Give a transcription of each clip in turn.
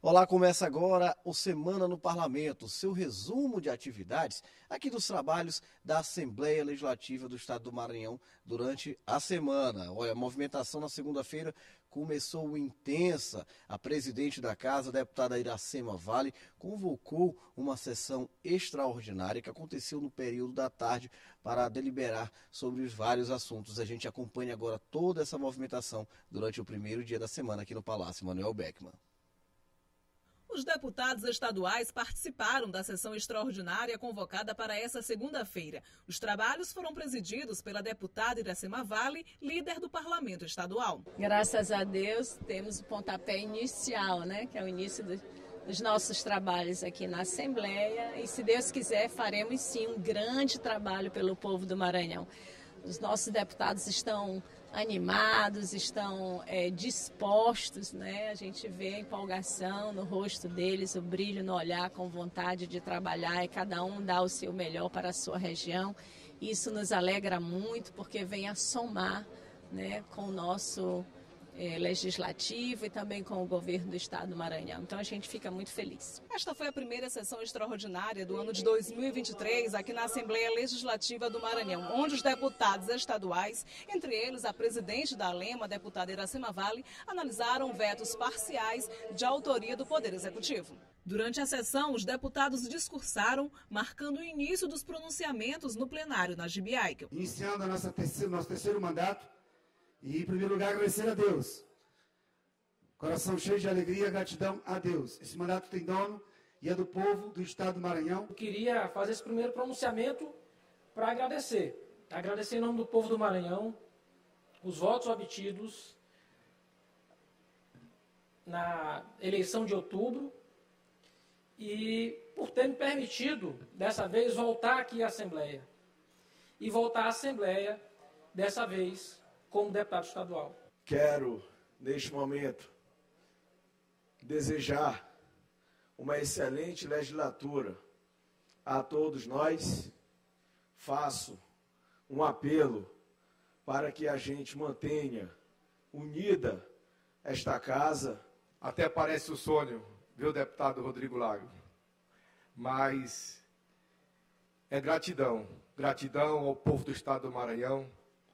Olá, começa agora o Semana no Parlamento, seu resumo de atividades aqui dos trabalhos da Assembleia Legislativa do Estado do Maranhão durante a semana. Olha, a movimentação na segunda-feira começou intensa. A presidente da Casa, a deputada Iracema Vale, convocou uma sessão extraordinária que aconteceu no período da tarde para deliberar sobre os vários assuntos. A gente acompanha agora toda essa movimentação durante o primeiro dia da semana aqui no Palácio Manuel Beckmann. Os deputados estaduais participaram da sessão extraordinária convocada para essa segunda-feira. Os trabalhos foram presididos pela deputada Iracema Vale, líder do Parlamento Estadual. Graças a Deus, temos o pontapé inicial, que é o início dos nossos trabalhos aqui na Assembleia. E, se Deus quiser, faremos sim um grande trabalho pelo povo do Maranhão. Os nossos deputados estão animados, estão dispostos, A gente vê a empolgação no rosto deles, o brilho no olhar, com vontade de trabalhar, e cada um dá o seu melhor para a sua região. Isso nos alegra muito, porque vem a somar, com o nosso legislativo e também com o governo do Estado do Maranhão. Então a gente fica muito feliz. Esta foi a primeira sessão extraordinária do ano de 2023 aqui na Assembleia Legislativa do Maranhão, onde os deputados estaduais, entre eles a presidente da ALEMA, a deputada Iracema Vale, analisaram vetos parciais de autoria do Poder Executivo. Durante a sessão, os deputados discursaram, marcando o início dos pronunciamentos no plenário na Gibiaica. Iniciando nosso terceiro mandato, e, em primeiro lugar, agradecer a Deus. Coração cheio de alegria, gratidão a Deus. Esse mandato tem dono e é do povo do Estado do Maranhão. Eu queria fazer esse primeiro pronunciamento para agradecer. Agradecer em nome do povo do Maranhão os votos obtidos na eleição de outubro e por ter me permitido, dessa vez, voltar aqui à Assembleia. E voltar à Assembleia, dessa vez, como deputado estadual. Quero, neste momento, desejar uma excelente legislatura a todos nós. Faço um apelo para que a gente mantenha unida esta casa. Até parece um sonho, viu, deputado Rodrigo Lago? Mas é gratidão. Gratidão ao povo do Estado do Maranhão.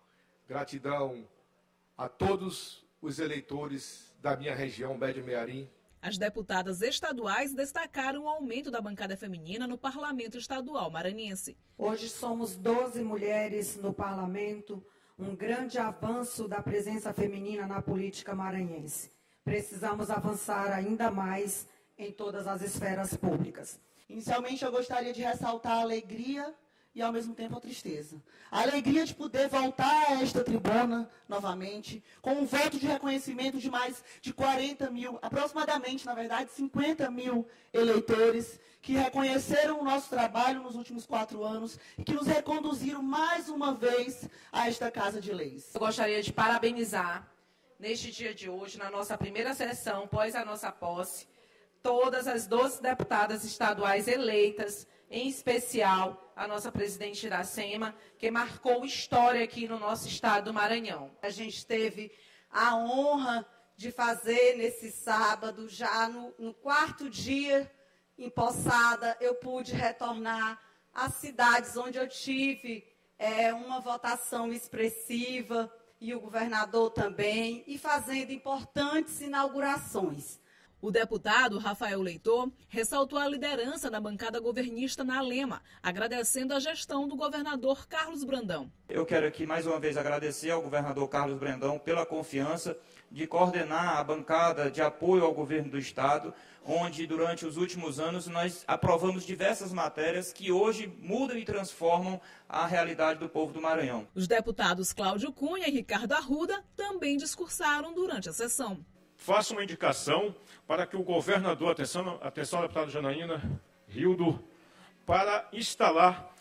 Gratidão a todos os eleitores da minha região, Bédio-Mearim. As deputadas estaduais destacaram o aumento da bancada feminina no Parlamento Estadual maranhense. Hoje somos 12 mulheres no parlamento, um grande avanço da presença feminina na política maranhense. Precisamos avançar ainda mais em todas as esferas públicas. Inicialmente, eu gostaria de ressaltar a alegria e, ao mesmo tempo, a tristeza. A alegria de poder voltar a esta tribuna novamente, com um voto de reconhecimento de mais de 40 mil, aproximadamente, na verdade, 50 mil eleitores que reconheceram o nosso trabalho nos últimos 4 anos e que nos reconduziram mais uma vez a esta Casa de Leis. Eu gostaria de parabenizar, neste dia de hoje, na nossa primeira sessão, após a nossa posse, todas as 12 deputadas estaduais eleitas, em especial a nossa presidente Iracema, que marcou história aqui no nosso estado do Maranhão. A gente teve a honra de fazer nesse sábado, já no 4º dia empossada, eu pude retornar às cidades onde eu tive uma votação expressiva, e o governador também, e fazendo importantes inaugurações. O deputado Rafael Leitor ressaltou a liderança da bancada governista na ALEMA, agradecendo a gestão do governador Carlos Brandão. Eu quero aqui mais uma vez agradecer ao governador Carlos Brandão pela confiança de coordenar a bancada de apoio ao governo do Estado, onde durante os últimos anos nós aprovamos diversas matérias que hoje mudam e transformam a realidade do povo do Maranhão. Os deputados Cláudio Cunha e Ricardo Arruda também discursaram durante a sessão. Faço uma indicação para que o governador, atenção deputada Janaína Rildo, para instalar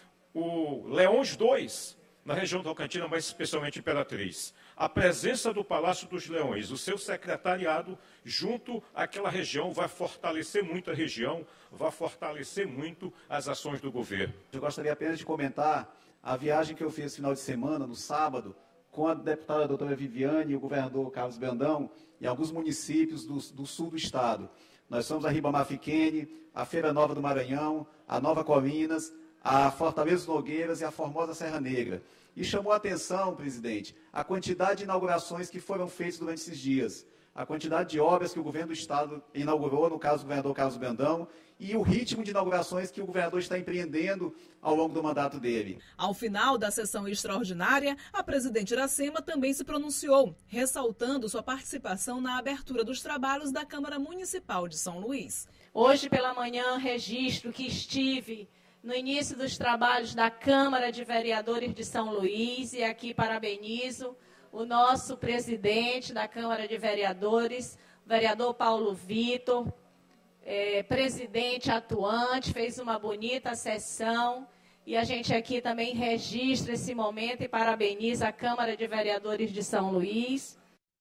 o Leões 2 na região Tocantina, mas especialmente Imperatriz. A presença do Palácio dos Leões, o seu secretariado, junto àquela região, vai fortalecer muito a região, vai fortalecer muito as ações do governo. Eu gostaria apenas de comentar a viagem que eu fiz no final de semana, no sábado, com a deputada doutora Viviane e o governador Carlos Brandão, em alguns municípios do sul do estado. Nós somos a Ribamar Fiquene, a Feira Nova do Maranhão, a Nova Colinas, a Fortaleza Nogueiras e a Formosa Serra Negra. E chamou a atenção, presidente, a quantidade de inaugurações que foram feitas durante esses dias, a quantidade de obras que o governo do estado inaugurou, no caso do governador Carlos Brandão, e o ritmo de inaugurações que o governador está empreendendo ao longo do mandato dele. Ao final da sessão extraordinária, a presidente Iracema também se pronunciou, ressaltando sua participação na abertura dos trabalhos da Câmara Municipal de São Luís. Hoje pela manhã registro que estive no início dos trabalhos da Câmara de Vereadores de São Luís e aqui parabenizo o nosso presidente da Câmara de Vereadores, o vereador Paulo Vitor, presidente atuante, fez uma bonita sessão e a gente aqui também registra esse momento e parabeniza a Câmara de Vereadores de São Luís.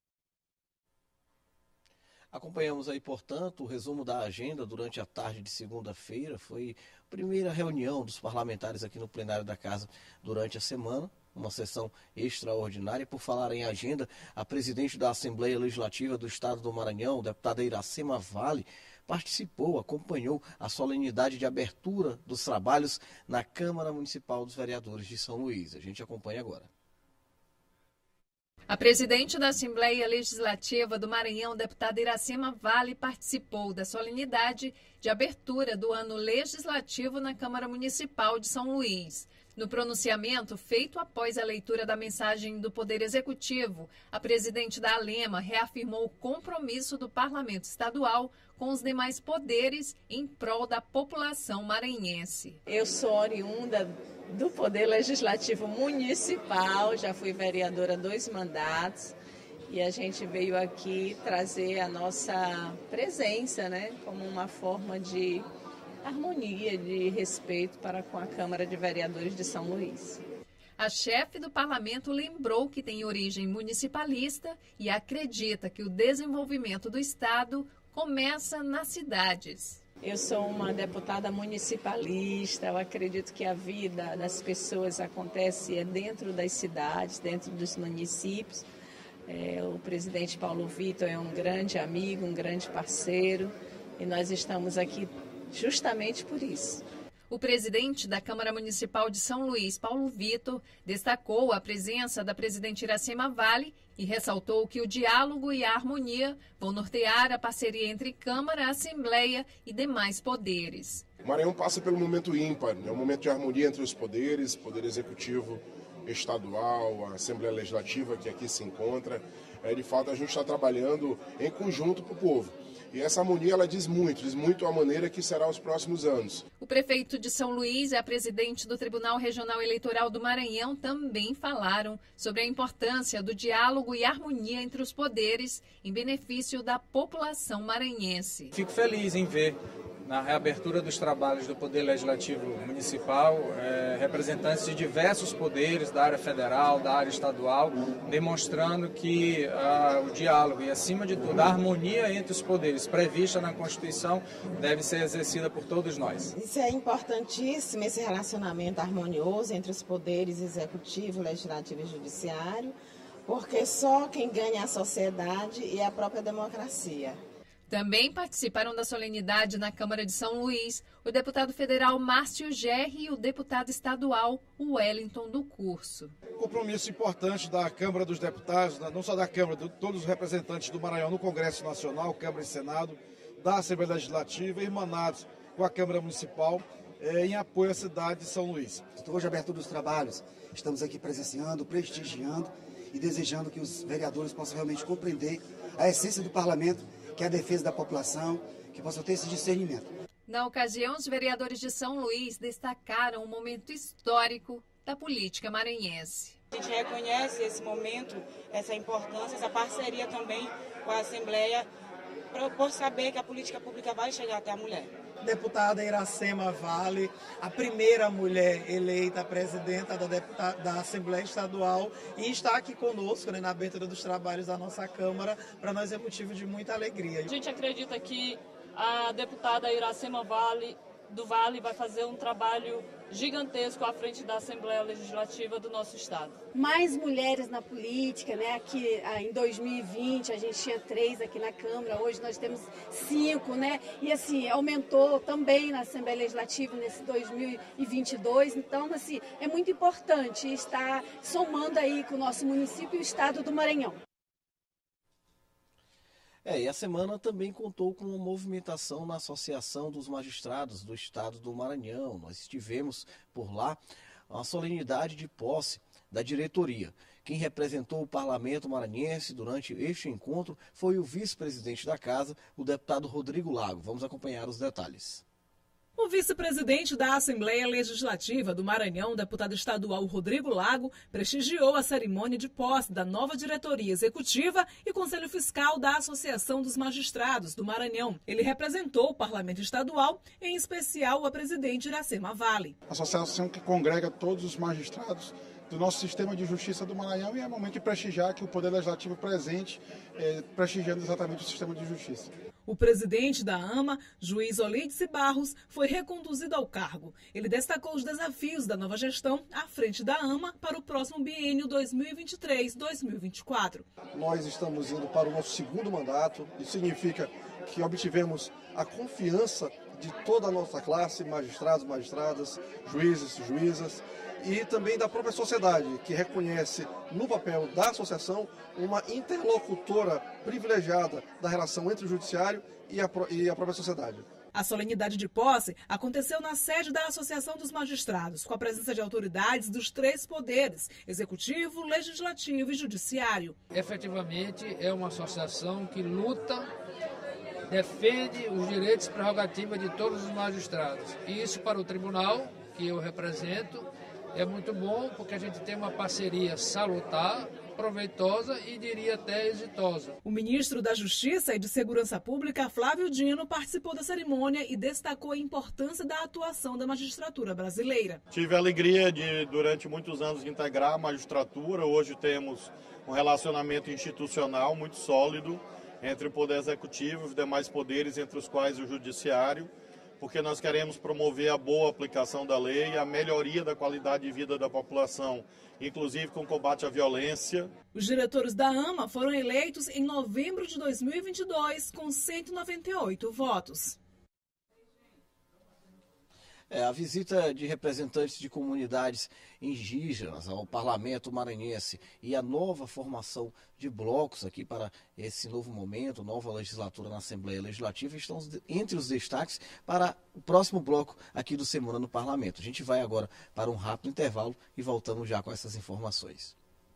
Acompanhamos aí, portanto, o resumo da agenda durante a tarde de segunda-feira. Foi a primeira reunião dos parlamentares aqui no plenário da Casa durante a semana, uma sessão extraordinária. Por falar em agenda, a presidente da Assembleia Legislativa do Estado do Maranhão, deputada Iracema Vale, participou, acompanhou a solenidade de abertura dos trabalhos na Câmara Municipal dos Vereadores de São Luís. A gente acompanha agora. A presidente da Assembleia Legislativa do Maranhão, deputada Iracema Vale, participou da solenidade de abertura do ano legislativo na Câmara Municipal de São Luís. No pronunciamento feito após a leitura da mensagem do Poder Executivo, a presidente da ALEMA reafirmou o compromisso do Parlamento Estadual com os demais poderes em prol da população maranhense. Eu sou oriunda do Poder Legislativo Municipal, já fui vereadora 2 mandatos e a gente veio aqui trazer a nossa presença, né, como uma forma de harmonia, de respeito para com a Câmara de Vereadores de São Luís. A chefe do parlamento lembrou que tem origem municipalista e acredita que o desenvolvimento do Estado começa nas cidades. Eu sou uma deputada municipalista, eu acredito que a vida das pessoas acontece dentro das cidades, dentro dos municípios. O presidente Paulo Vitor é um grande amigo, um grande parceiro e nós estamos aqui justamente por isso. O presidente da Câmara Municipal de São Luís, Paulo Vitor, destacou a presença da presidente Iracema Vale e ressaltou que o diálogo e a harmonia vão nortear a parceria entre Câmara, Assembleia e demais poderes. O Maranhão passa pelo momento ímpar, é um momento de harmonia entre os poderes, Poder Executivo Estadual, a Assembleia Legislativa que aqui se encontra. De fato, a gente está trabalhando em conjunto para o povo. E essa harmonia, ela diz muito a maneira que será os próximos anos. O prefeito de São Luís e a presidente do Tribunal Regional Eleitoral do Maranhão também falaram sobre a importância do diálogo e harmonia entre os poderes em benefício da população maranhense. Fico feliz em ver na reabertura dos trabalhos do Poder Legislativo Municipal, representantes de diversos poderes da área federal, da área estadual, demonstrando que o diálogo e, acima de tudo, a harmonia entre os poderes prevista na Constituição deve ser exercida por todos nós. Isso é importantíssimo, esse relacionamento harmonioso entre os poderes executivo, legislativo e judiciário, porque só quem ganha é a sociedade e a própria democracia. Também participaram da solenidade na Câmara de São Luís o deputado federal Márcio Gerri e o deputado estadual Wellington do Curso. Compromisso importante da Câmara dos Deputados, não só da Câmara, de todos os representantes do Maranhão no Congresso Nacional, Câmara e Senado, da Assembleia Legislativa, irmanados com a Câmara Municipal, em apoio à cidade de São Luís. Hoje, a abertura dos trabalhos, estamos aqui presenciando, prestigiando e desejando que os vereadores possam realmente compreender a essência do parlamento, que é a defesa da população, que possam ter esse discernimento. Na ocasião, os vereadores de São Luís destacaram um momento histórico da política maranhense. A gente reconhece esse momento, essa importância, essa parceria também com a Assembleia, por saber que a política pública vai chegar até a mulher. Deputada Iracema Vale, a primeira mulher eleita presidenta da Assembleia Estadual e está aqui conosco, né, na abertura dos trabalhos da nossa Câmara. Para nós é motivo de muita alegria. A gente acredita que a deputada Iracema Vale do Vale vai fazer um trabalho gigantesco à frente da Assembleia Legislativa do nosso estado. Mais mulheres na política, né? Aqui em 2020 a gente tinha 3 aqui na Câmara, hoje nós temos 5, né? E assim, aumentou também na Assembleia Legislativa nesse 2022, então assim, é muito importante estar somando aí com o nosso município e o estado do Maranhão. E a semana também contou com uma movimentação na Associação dos Magistrados do Estado do Maranhão. Nós estivemos por lá, uma solenidade de posse da diretoria. Quem representou o parlamento maranhense durante este encontro foi o vice-presidente da casa, o deputado Rodrigo Lago. Vamos acompanhar os detalhes. O vice-presidente da Assembleia Legislativa do Maranhão, deputado estadual Rodrigo Lago, prestigiou a cerimônia de posse da nova diretoria executiva e Conselho Fiscal da Associação dos Magistrados do Maranhão. Ele representou o parlamento estadual, em especial a presidente Iracema Vale. Associação que congrega todos os magistrados do nosso sistema de justiça do Maranhão, e é momento de prestigiar que o Poder Legislativo presente, prestigiando exatamente o sistema de justiça. O presidente da AMA, juiz Olídice Barros, foi reconduzido ao cargo. Ele destacou os desafios da nova gestão à frente da AMA para o próximo biênio 2023-2024. Nós estamos indo para o nosso segundo mandato. Isso significa que obtivemos a confiança de toda a nossa classe, magistrados, magistradas, juízes, juízas, e também da própria sociedade, que reconhece no papel da associação uma interlocutora privilegiada da relação entre o judiciário e a própria sociedade. A solenidade de posse aconteceu na sede da Associação dos Magistrados, com a presença de autoridades dos 3 poderes, executivo, legislativo e judiciário. Efetivamente, é uma associação que luta, defende os direitos e prerrogativas de todos os magistrados. E isso para o tribunal, que eu represento, é muito bom, porque a gente tem uma parceria salutar, proveitosa e diria até exitosa. O ministro da Justiça e de Segurança Pública, Flávio Dino, participou da cerimônia e destacou a importância da atuação da magistratura brasileira. Tive a alegria de, durante muitos anos, integrar a magistratura. Hoje temos um relacionamento institucional muito sólido entre o Poder Executivo e os demais poderes, entre os quais o Judiciário, porque nós queremos promover a boa aplicação da lei e a melhoria da qualidade de vida da população, inclusive com combate à violência. Os diretores da AMA foram eleitos em novembro de 2022 com 198 votos. A visita de representantes de comunidades indígenas ao parlamento maranhense e a nova formação de blocos aqui para esse novo momento, nova legislatura na Assembleia Legislativa, estão entre os destaques para o próximo bloco aqui do Semana no Parlamento. A gente vai agora para um rápido intervalo e voltamos já com essas informações.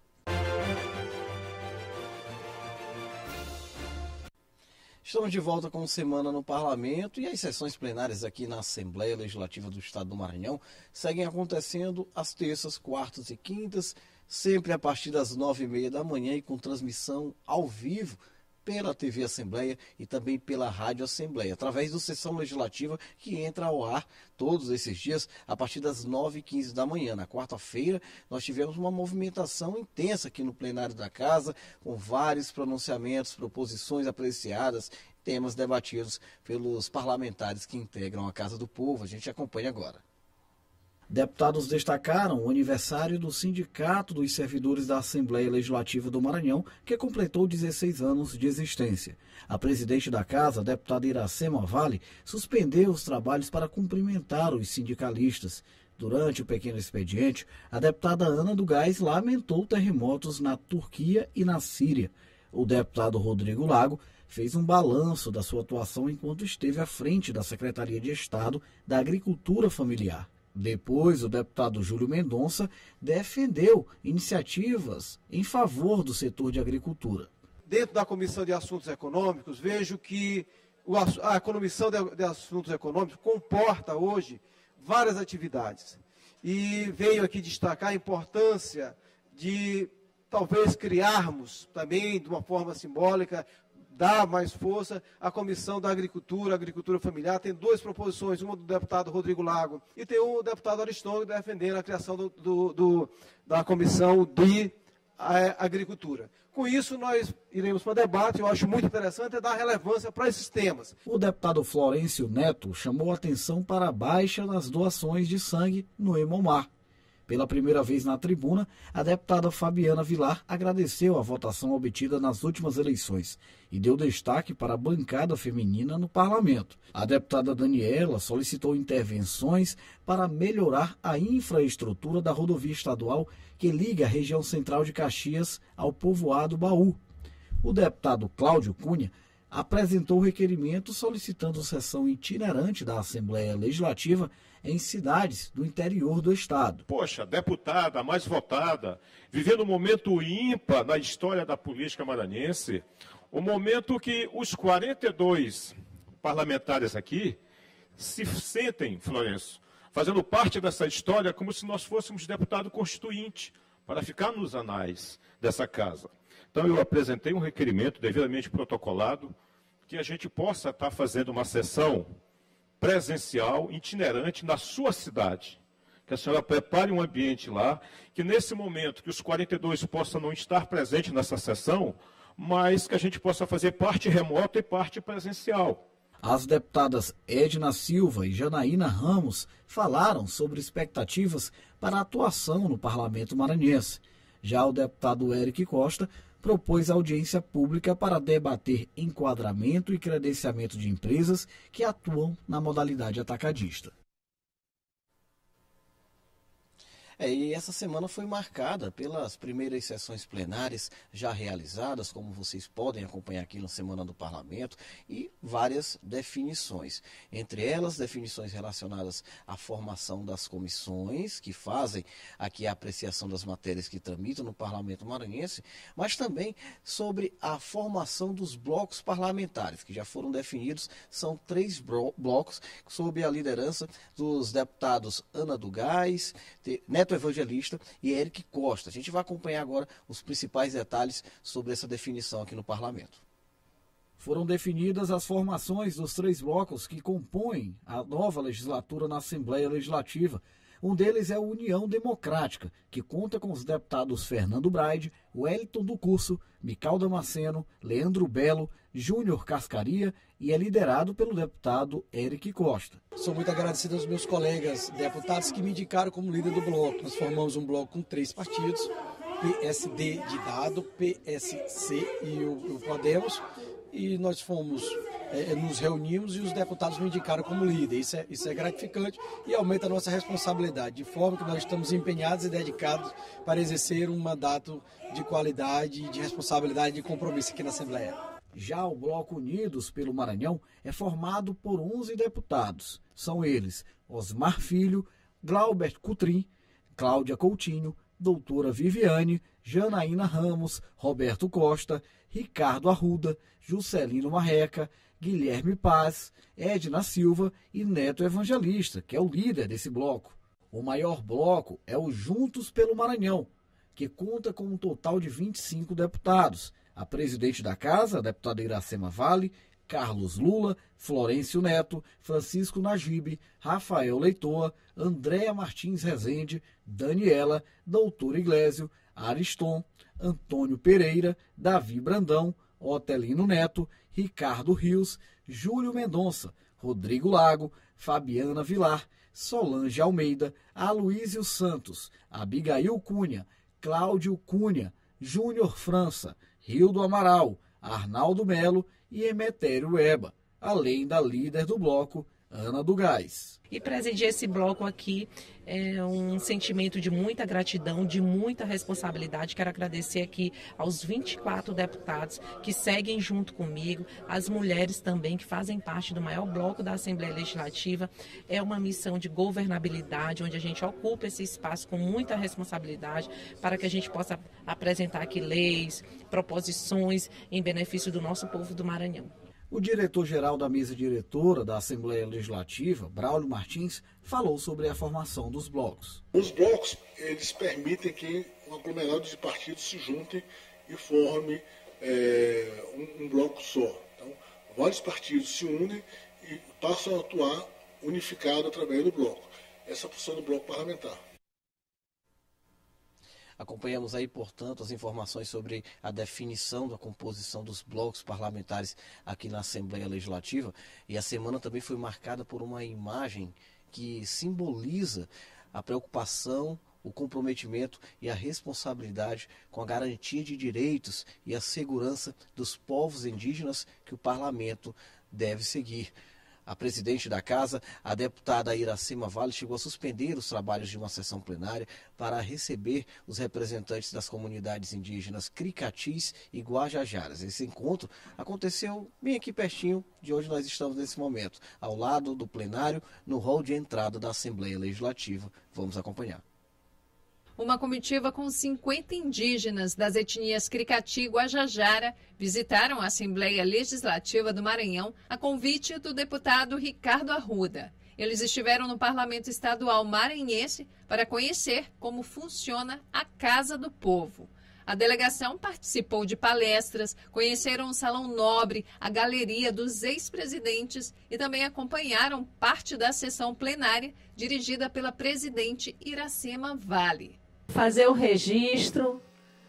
Estamos de volta com Semana no Parlamento e as sessões plenárias aqui na Assembleia Legislativa do Estado do Maranhão seguem acontecendo às terças, quartas e quintas, sempre a partir das 9h30 da manhã e com transmissão ao vivo pela TV Assembleia e também pela Rádio Assembleia, através do Sessão Legislativa que entra ao ar todos esses dias a partir das 9h15 da manhã. Na quarta-feira nós tivemos uma movimentação intensa aqui no plenário da Casa, com vários pronunciamentos, proposições apreciadas, temas debatidos pelos parlamentares que integram a Casa do Povo. A gente acompanha agora. Deputados destacaram o aniversário do Sindicato dos Servidores da Assembleia Legislativa do Maranhão, que completou 16 anos de existência. A presidente da Casa, a deputada Iracema Vale, suspendeu os trabalhos para cumprimentar os sindicalistas. Durante o pequeno expediente, a deputada Ana do Gás lamentou terremotos na Turquia e na Síria. O deputado Rodrigo Lago fez um balanço da sua atuação enquanto esteve à frente da Secretaria de Estado da Agricultura Familiar. Depois, o deputado Júlio Mendonça defendeu iniciativas em favor do setor de agricultura. Dentro da Comissão de Assuntos Econômicos, vejo que a Comissão de Assuntos Econômicos comporta hoje várias atividades. E venho aqui destacar a importância de talvez criarmos também, de uma forma simbólica, dar mais força à Comissão da Agricultura Familiar. Tem 2 proposições, uma do deputado Rodrigo Lago e tem o deputado Aristóteles defendendo a criação da Comissão de Agricultura. Com isso, nós iremos para debate. Eu acho muito interessante dar relevância para esses temas. O deputado Florêncio Neto chamou a atenção para a baixa nas doações de sangue no Hemomar. Pela primeira vez na tribuna, a deputada Fabiana Vilar agradeceu a votação obtida nas últimas eleições e deu destaque para a bancada feminina no parlamento. A deputada Daniela solicitou intervenções para melhorar a infraestrutura da rodovia estadual que liga a região central de Caxias ao povoado Baú. O deputado Cláudio Cunha apresentou o requerimento solicitando sessão itinerante da Assembleia Legislativa em cidades do interior do estado. Poxa, deputada, a mais votada, vivendo um momento ímpar na história da política maranhense, o momento que os 42 parlamentares aqui se sentem, Florencio, fazendo parte dessa história como se nós fôssemos deputado constituinte, para ficar nos anais dessa casa. Então eu apresentei um requerimento devidamente protocolado que a gente possa estar fazendo uma sessão presencial, itinerante, na sua cidade. Que a senhora prepare um ambiente lá, que nesse momento que os 42 possam não estar presentes nessa sessão, mas que a gente possa fazer parte remota e parte presencial. As deputadas Edna Silva e Janaína Ramos falaram sobre expectativas para a atuação no parlamento maranhense. Já o deputado Eric Costa propôs audiência pública para debater enquadramento e credenciamento de empresas que atuam na modalidade atacadista. E essa semana foi marcada pelas primeiras sessões plenárias já realizadas, como vocês podem acompanhar aqui na Semana do Parlamento, e várias definições. Entre elas, definições relacionadas à formação das comissões, que fazem aqui a apreciação das matérias que tramitam no Parlamento maranhense, mas também sobre a formação dos blocos parlamentares, que já foram definidos, são 3 blocos, sob a liderança dos deputados Ana do Gás, Neto Evangelista e Eric Costa. A gente vai acompanhar agora os principais detalhes sobre essa definição aqui no Parlamento. Foram definidas as formações dos 3 blocos que compõem a nova legislatura na Assembleia Legislativa. Um deles é a União Democrática, que conta com os deputados Fernando Braide, Wellington do Curso, Mical Damasceno, Leandro Belo, Júnior Cascaria e é liderado pelo deputado Eric Costa. Sou muito agradecido aos meus colegas deputados que me indicaram como líder do bloco. Nós formamos um bloco com 3 partidos, PSD de Dado, PSC e o Podemos, e nós nos reunimos e os deputados me indicaram como líder. Isso é gratificante e aumenta a nossa responsabilidade, de forma que nós estamos empenhados e dedicados para exercer um mandato de qualidade, de responsabilidade e de compromisso aqui na Assembleia. Já o Bloco Unidos pelo Maranhão é formado por 11 deputados. São eles Osmar Filho, Glaubert Cutrim, Cláudia Coutinho, doutora Viviane, Janaína Ramos, Roberto Costa, Ricardo Arruda, Juscelino Marreca, Guilherme Paz, Edna Silva e Neto Evangelista, que é o líder desse bloco. O maior bloco é o Juntos pelo Maranhão, que conta com um total de 25 deputados. A presidente da casa, a deputada Iracema Vale, Carlos Lula, Florêncio Neto, Francisco Nagibe, Rafael Leitoa, Andréa Martins Rezende, Daniela, doutor Iglesio, Ariston, Antônio Pereira, Davi Brandão, Otelino Neto, Ricardo Rios, Júlio Mendonça, Rodrigo Lago, Fabiana Vilar, Solange Almeida, Aloísio Santos, Abigail Cunha, Cláudio Cunha, Júnior França, Rildo Amaral, Arnaldo Melo e Emetério Eba, além da líder do bloco, Ana do Gás. E presidir esse bloco aqui é um sentimento de muita gratidão, de muita responsabilidade. Quero agradecer aqui aos 24 deputados que seguem junto comigo, as mulheres também que fazem parte do maior bloco da Assembleia Legislativa. É uma missão de governabilidade, onde a gente ocupa esse espaço com muita responsabilidade para que a gente possa apresentar aqui leis, proposições em benefício do nosso povo do Maranhão. O diretor-geral da mesa diretora da Assembleia Legislativa, Braulio Martins, falou sobre a formação dos blocos. Os blocos, eles permitem que um aglomerado de partidos se juntem e forme um bloco só. Então, vários partidos se unem e passam a atuar unificado através do bloco. Essa é a função do bloco parlamentar. Acompanhamos aí, portanto, as informações sobre a definição da composição dos blocos parlamentares aqui na Assembleia Legislativa. E a semana também foi marcada por uma imagem que simboliza a preocupação, o comprometimento e a responsabilidade com a garantia de direitos e a segurança dos povos indígenas que o parlamento deve seguir. A presidente da casa, a deputada Iracema Vale, chegou a suspender os trabalhos de uma sessão plenária para receber os representantes das comunidades indígenas Cricatis e Guajajaras. Esse encontro aconteceu bem aqui pertinho de onde nós estamos nesse momento, ao lado do plenário, no hall de entrada da Assembleia Legislativa. Vamos acompanhar. Uma comitiva com 50 indígenas das etnias Cricati e Guajajara visitaram a Assembleia Legislativa do Maranhão a convite do deputado Ricardo Arruda. Eles estiveram no Parlamento Estadual maranhense para conhecer como funciona a Casa do Povo. A delegação participou de palestras, conheceram o Salão Nobre, a galeria dos ex-presidentes e também acompanharam parte da sessão plenária dirigida pela presidente Iracema Vale. Fazer o registro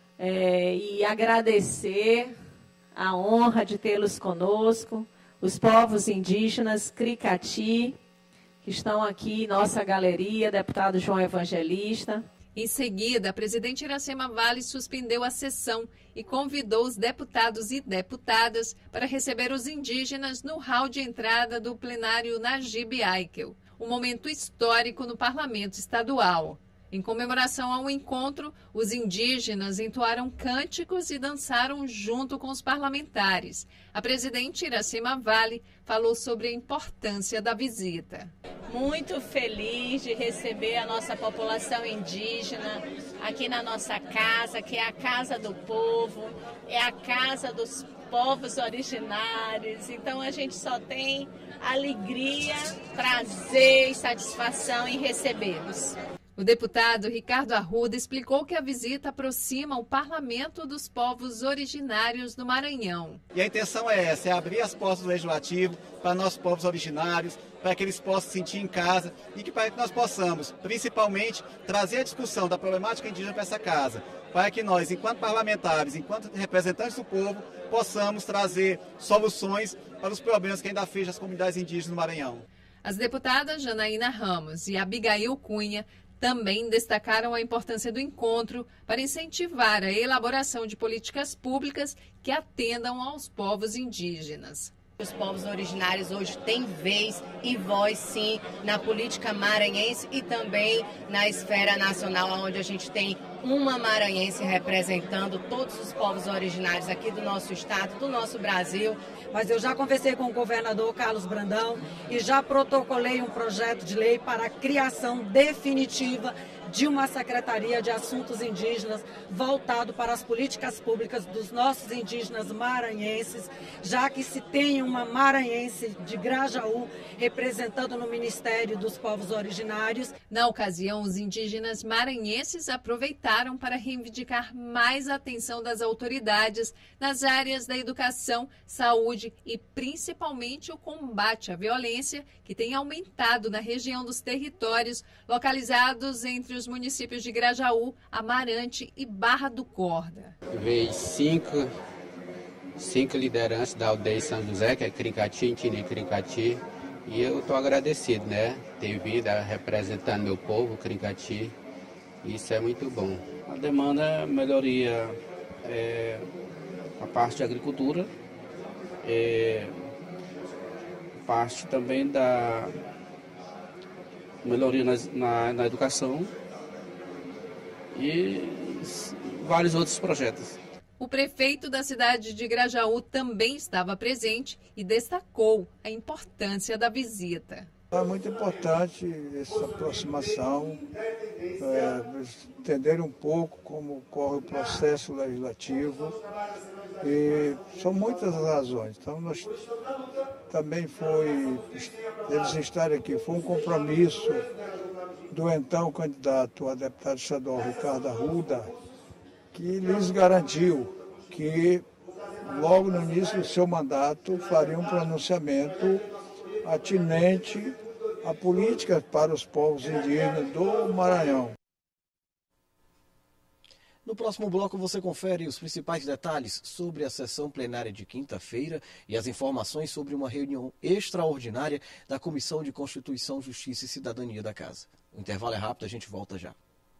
e agradecer a honra de tê-los conosco, os povos indígenas Cricati, que estão aqui em nossa galeria, deputado João Evangelista. Em seguida, a presidente Iracema Vale suspendeu a sessão e convidou os deputados e deputadas para receber os indígenas no hall de entrada do plenário Najib Aikel, um momento histórico no parlamento estadual. Em comemoração ao encontro, os indígenas entoaram cânticos e dançaram junto com os parlamentares. A presidente Iracema Vale falou sobre a importância da visita. Muito feliz de receber a nossa população indígena aqui na nossa casa, que é a Casa do Povo, é a casa dos povos originários. Então a gente só tem alegria, prazer e satisfação em recebê-los. O deputado Ricardo Arruda explicou que a visita aproxima o parlamento dos povos originários do Maranhão. E a intenção é essa, é abrir as portas do Legislativo para nossos povos originários, para que eles possam se sentir em casa e para que nós possamos, principalmente, trazer a discussão da problemática indígena para essa casa, para que nós, enquanto parlamentares, enquanto representantes do povo, possamos trazer soluções para os problemas que ainda afligem as comunidades indígenas do Maranhão. As deputadas Janaína Ramos e Abigail Cunha também destacaram a importância do encontro para incentivar a elaboração de políticas públicas que atendam aos povos indígenas. Os povos originários hoje têm vez e voz, sim, na política maranhense e também na esfera nacional, onde a gente tem uma maranhense representando todos os povos originários aqui do nosso estado, do nosso Brasil. Mas eu já conversei com o governador Carlos Brandão e já protocolei um projeto de lei para a criação definitiva de uma Secretaria de Assuntos Indígenas voltado para as políticas públicas dos nossos indígenas maranhenses, já que se tem uma maranhense de Grajaú representando no Ministério dos Povos Originários. Na ocasião, os indígenas maranhenses aproveitaram para reivindicar mais atenção das autoridades nas áreas da educação, saúde e principalmente o combate à violência, que tem aumentado na região dos territórios localizados entre os municípios de Grajaú, Amarante e Barra do Corda. Veio cinco lideranças da aldeia São José, que é Cricati, Intini Cricati, e eu estou agradecido, né, ter vindo representando meu povo, Cricati, isso é muito bom. A demanda é melhoria a parte de agricultura, parte também da melhoria na educação e vários outros projetos. O prefeito da cidade de Grajaú também estava presente e destacou a importância da visita. É muito importante essa aproximação, entender um pouco como ocorre o processo legislativo, e são muitas as razões. Então, nós também eles estarem aqui, foi um compromisso do então candidato a deputado estadual Ricardo Arruda, que lhes garantiu que logo no início do seu mandato faria um pronunciamento atinente à política para os povos indígenas do Maranhão. No próximo bloco você confere os principais detalhes sobre a sessão plenária de quinta-feira e as informações sobre uma reunião extraordinária da Comissão de Constituição, Justiça e Cidadania da Casa. O intervalo é rápido, a gente volta já.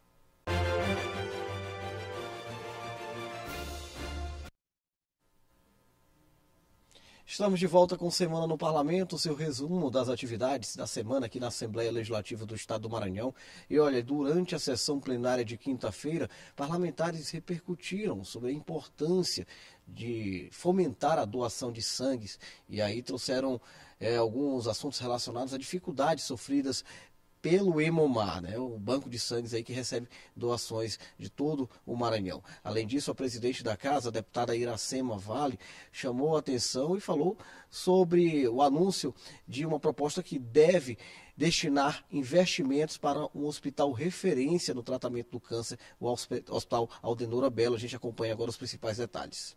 Estamos de volta com Semana no Parlamento, seu resumo das atividades da semana aqui na Assembleia Legislativa do Estado do Maranhão. E olha, durante a sessão plenária de quinta-feira, parlamentares repercutiram sobre a importância de fomentar a doação de sangue e aí trouxeram alguns assuntos relacionados a dificuldades sofridas pelo Hemomar, né, o banco de sangue aí que recebe doações de todo o Maranhão. Além disso, a presidente da casa, a deputada Iracema Vale, chamou a atenção e falou sobre o anúncio de uma proposta que deve destinar investimentos para um hospital referência no tratamento do câncer, o Hospital Aldenora Belo. A gente acompanha agora os principais detalhes.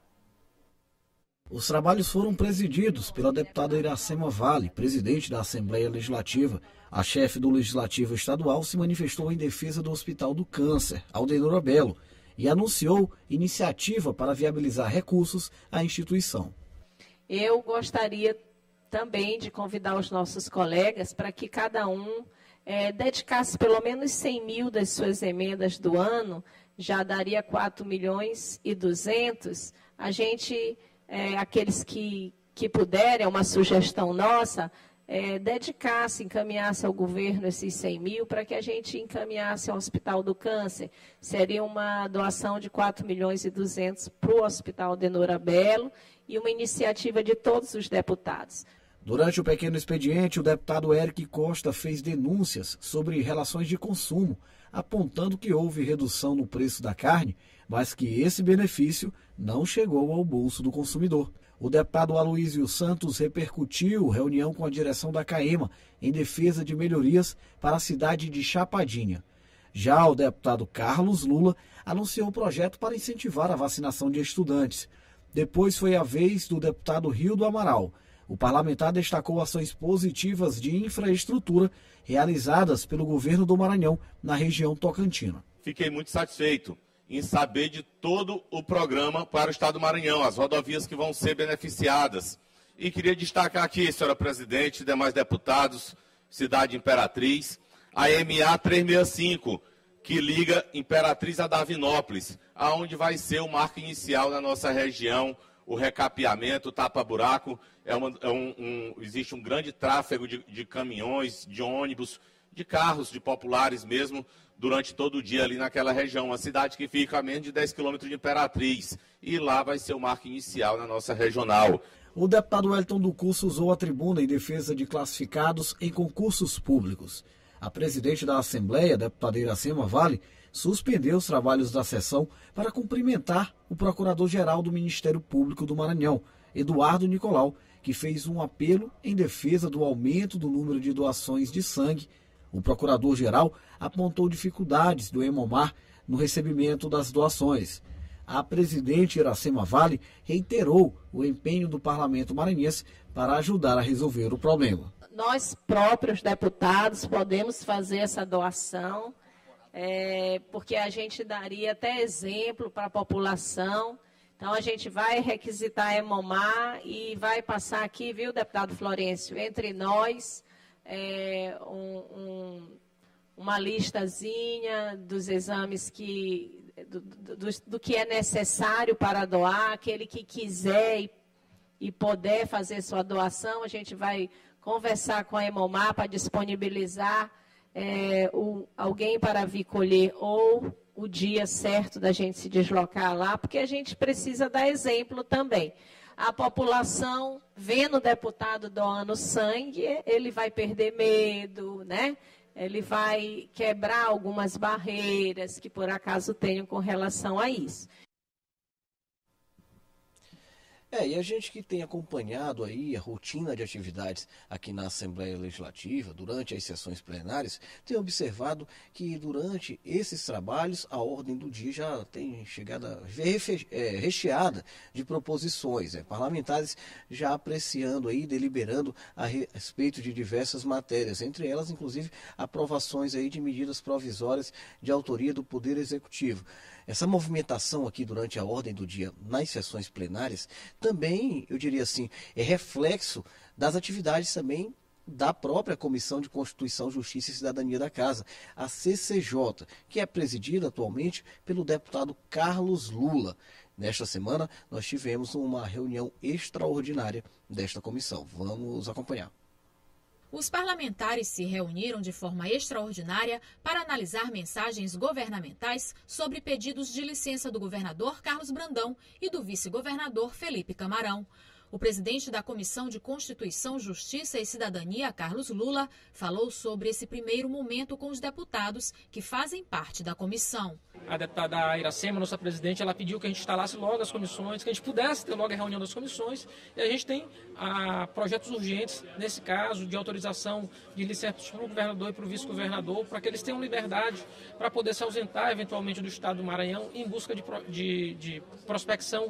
Os trabalhos foram presididos pela deputada Iracema Vale, presidente da Assembleia Legislativa. A chefe do Legislativo Estadual se manifestou em defesa do Hospital do Câncer, Aldenora Belo, e anunciou iniciativa para viabilizar recursos à instituição. Eu gostaria também de convidar os nossos colegas para que cada um dedicasse pelo menos 100 mil das suas emendas do ano, já daria 4.200.000. A gente... aqueles que puderem, é uma sugestão nossa, dedicasse, encaminhasse ao governo esses 100 mil para que a gente encaminhasse ao Hospital do Câncer. Seria uma doação de 4.200.000 para o Hospital Aldenora Belo e uma iniciativa de todos os deputados. Durante o pequeno expediente, o deputado Eric Costa fez denúncias sobre relações de consumo, apontando que houve redução no preço da carne, mas que esse benefício não chegou ao bolso do consumidor. O deputado Aloísio Santos repercutiu reunião com a direção da CAEMA em defesa de melhorias para a cidade de Chapadinha. Já o deputado Carlos Lula anunciou um projeto para incentivar a vacinação de estudantes. Depois foi a vez do deputado Rildo Amaral. O parlamentar destacou ações positivas de infraestrutura realizadas pelo governo do Maranhão na região tocantina. Fiquei muito satisfeito em saber de todo o programa para o Estado do Maranhão, as rodovias que vão ser beneficiadas. E queria destacar aqui, senhora presidente, demais deputados, Cidade Imperatriz, a MA 365, que liga Imperatriz a Davinópolis, aonde vai ser o marco inicial na nossa região, o recapeamento, o tapa-buraco. Existe um grande tráfego de caminhões, de ônibus, de carros, de populares mesmo, durante todo o dia ali naquela região, uma cidade que fica a menos de 10 quilômetros de Imperatriz. E lá vai ser o marco inicial na nossa regional. O deputado Wellington do Curso usou a tribuna em defesa de classificados em concursos públicos. A presidente da Assembleia, a deputada Iracema Vale, suspendeu os trabalhos da sessão para cumprimentar o procurador-geral do Ministério Público do Maranhão, Eduardo Nicolau, que fez um apelo em defesa do aumento do número de doações de sangue. O procurador-geral apontou dificuldades do Hemomar no recebimento das doações. A presidente Iracema Vale reiterou o empenho do parlamento maranhense para ajudar a resolver o problema. Nós próprios deputados podemos fazer essa doação, porque a gente daria até exemplo para a população. Então, a gente vai requisitar a Hemomar e vai passar aqui, viu, deputado Florencio, entre nós, uma listazinha dos exames do que é necessário para doar. Aquele que quiser e puder fazer sua doação, a gente vai conversar com a Hemomar para disponibilizar alguém para vir colher ou o dia certo da gente se deslocar lá, porque a gente precisa dar exemplo também. A população, vendo o deputado doando sangue, ele vai perder medo, né? Ele vai quebrar algumas barreiras que por acaso tenham com relação a isso. E a gente que tem acompanhado aí a rotina de atividades aqui na Assembleia Legislativa, durante as sessões plenárias, tem observado que durante esses trabalhos a ordem do dia já tem chegado recheada de proposições, parlamentares já apreciando aí, deliberando a respeito de diversas matérias, entre elas inclusive aprovações aí de medidas provisórias de autoria do Poder Executivo. Essa movimentação aqui durante a ordem do dia nas sessões plenárias também, eu diria assim, é reflexo das atividades também da própria Comissão de Constituição, Justiça e Cidadania da Casa, a CCJ, que é presidida atualmente pelo deputado Carlos Lula. Nesta semana, nós tivemos uma reunião extraordinária desta comissão. Vamos acompanhar. Os parlamentares se reuniram de forma extraordinária para analisar mensagens governamentais sobre pedidos de licença do governador Carlos Brandão e do vice-governador Felipe Camarão. O presidente da Comissão de Constituição, Justiça e Cidadania, Carlos Lula, falou sobre esse primeiro momento com os deputados que fazem parte da comissão. A deputada Iracema, nossa presidente, ela pediu que a gente instalasse logo as comissões, que a gente pudesse ter logo a reunião das comissões. E a gente tem projetos urgentes, nesse caso, de autorização de licenças para o governador e para o vice-governador, para que eles tenham liberdade para poder se ausentar, eventualmente, do estado do Maranhão em busca de prospecção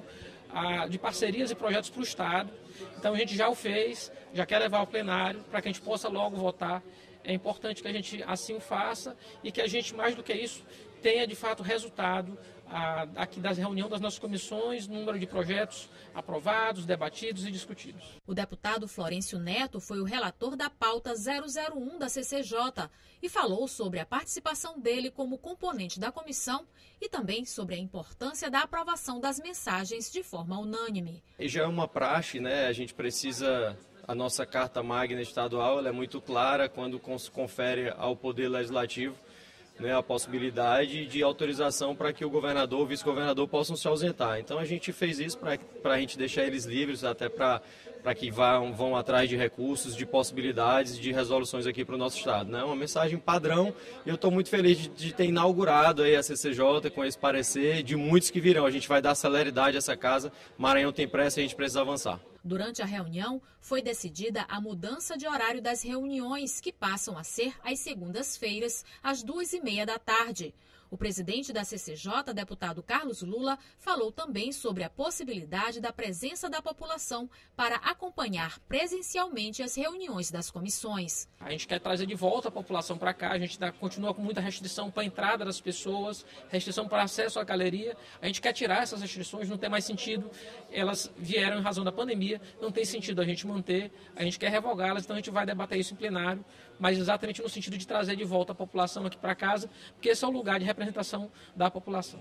de parcerias e projetos para o Estado. Então a gente já o fez, já quer levar ao plenário para que a gente possa logo votar. É importante que a gente assim o faça e que a gente, mais do que isso, tenha de fato resultado aqui da reunião das nossas comissões, número de projetos aprovados, debatidos e discutidos. O deputado Florencio Neto foi o relator da pauta 001 da CCJ e falou sobre a participação dele como componente da comissão e também sobre a importância da aprovação das mensagens de forma unânime. E já é uma praxe, né? A gente precisa... A nossa Carta Magna Estadual ela é muito clara quando confere ao Poder Legislativo, né, a possibilidade de autorização para que o governador ou o vice-governador possam se ausentar. Então a gente fez isso para a gente deixar eles livres, até para que vão atrás de recursos, de possibilidades, de resoluções aqui para o nosso estado. Né? Uma mensagem padrão e eu estou muito feliz de ter inaugurado aí a CCJ com esse parecer, de muitos que virão. A gente vai dar celeridade a essa casa, Maranhão tem pressa e a gente precisa avançar. Durante a reunião, foi decidida a mudança de horário das reuniões, que passam a ser às segundas-feiras, às 14h30 da tarde. O presidente da CCJ, deputado Carlos Lula, falou também sobre a possibilidade da presença da população para acompanhar presencialmente as reuniões das comissões. A gente quer trazer de volta a população para cá, a gente continua com muita restrição para a entrada das pessoas, restrição para acesso à galeria. A gente quer tirar essas restrições, não tem mais sentido, elas vieram em razão da pandemia, não tem sentido a gente manter, a gente quer revogá-las, então a gente vai debater isso em plenário, mas exatamente no sentido de trazer de volta a população aqui para casa, porque esse é o lugar de representação da população.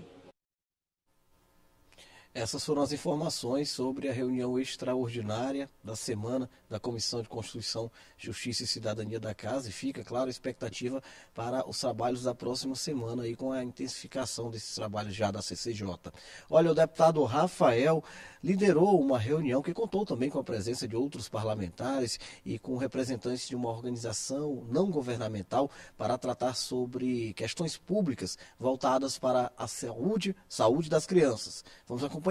Essas foram as informações sobre a reunião extraordinária da semana da Comissão de Constituição, Justiça e Cidadania da Casa. E fica, claro, a expectativa para os trabalhos da próxima semana aí com a intensificação desses trabalhos já da CCJ. Olha, o deputado Rafael liderou uma reunião que contou também com a presença de outros parlamentares e com representantes de uma organização não governamental para tratar sobre questões públicas voltadas para a saúde das crianças. Vamos acompanhar.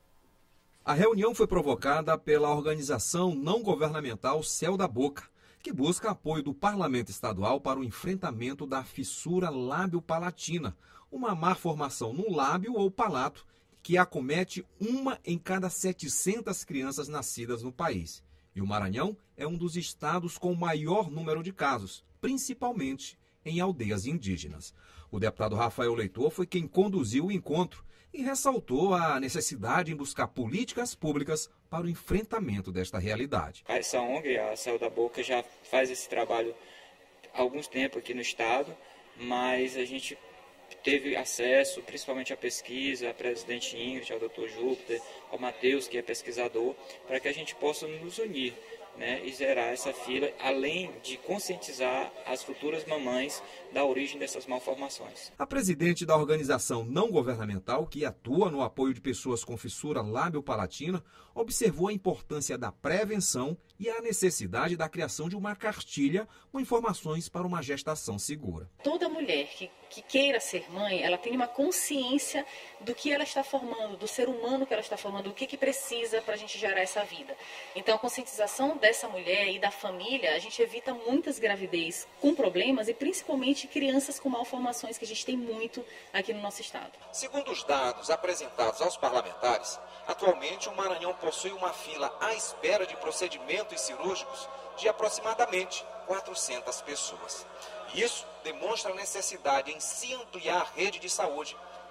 A reunião foi provocada pela organização não governamental Céu da Boca, que busca apoio do Parlamento Estadual para o enfrentamento da fissura lábio-palatina, uma má formação no lábio ou palato que acomete 1 em cada 700 crianças nascidas no país. E o Maranhão é um dos estados com maior número de casos, principalmente em aldeias indígenas. O deputado Rafael Leitor foi quem conduziu o encontro e ressaltou a necessidade em buscar políticas públicas para o enfrentamento desta realidade. Essa ONG, a Céu da Boca, já faz esse trabalho há alguns tempos aqui no estado, mas a gente teve acesso, principalmente à pesquisa, à presidente Ingrid, ao Dr. Júpiter, ao Matheus, que é pesquisador, para que a gente possa nos unir, né, e zerar essa fila, além de conscientizar as futuras mamães da origem dessas malformações. A presidente da organização não governamental, que atua no apoio de pessoas com fissura lábio-palatina, observou a importância da prevenção e a necessidade da criação de uma cartilha com informações para uma gestação segura. Toda mulher que queira ser mãe, ela tem uma consciência do que ela está formando, do ser humano que ela está formando, o que precisa para a gente gerar essa vida. Então, a conscientização dessa mulher e da família, a gente evita muitas gravidez com problemas e principalmente crianças com malformações, que a gente tem muito aqui no nosso estado. Segundo os dados apresentados aos parlamentares, atualmente o Maranhão possui uma fila à espera de procedimentos cirúrgicos de aproximadamente 400 pessoas. Isso demonstra a necessidade em se ampliar a rede de saúde